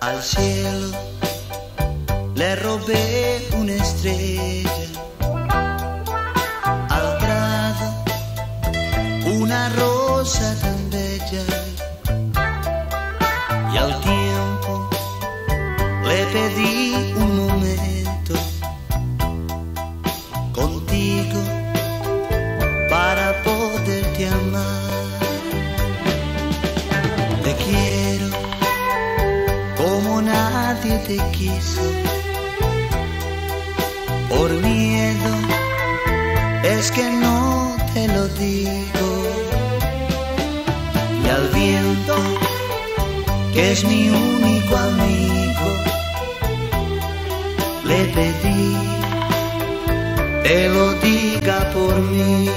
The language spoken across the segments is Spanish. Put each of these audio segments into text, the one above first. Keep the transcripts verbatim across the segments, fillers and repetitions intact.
Al cielo le robé una estrella, al prado una rosa tan bella, y al tiempo le pedí un momento contigo para poderte amar. Te quiero como nadie te quiso, por miedo es que no te lo digo, y al viento, que es mi único amigo, le pedí te lo diga por mí.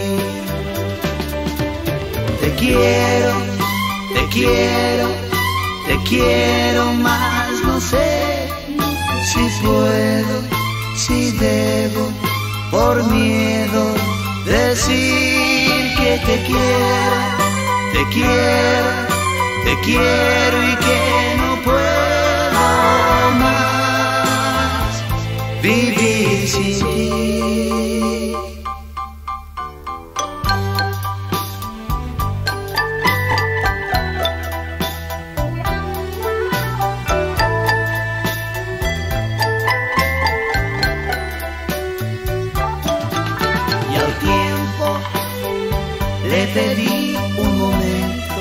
Te quiero, te quiero, te quiero más, no sé si puedo, si debo, por miedo decir que te quiero, te quiero, te quiero y que no puedo más vivir sin ti. Le pedí un momento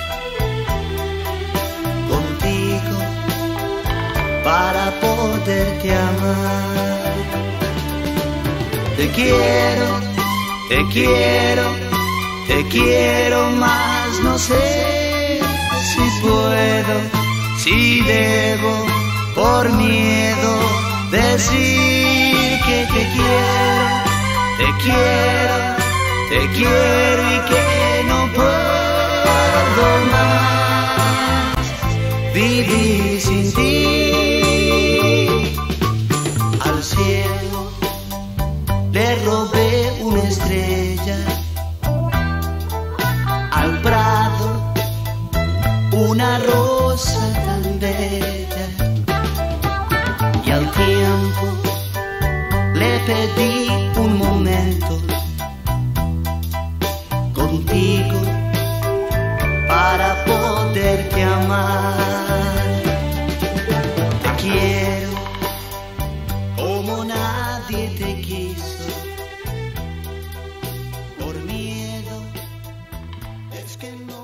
contigo para poderte amar. Te quiero, te quiero, te quiero más, no sé si puedo, si debo, por miedo decir que te quiero, te quiero, te quiero y que no puedo más vivir sin ti. Al cielo le robé una estrella, al prado una rosa tan bella, y al tiempo le pedí un momento contigo para poderte amar. Te quiero como nadie te quiso, por miedo es que no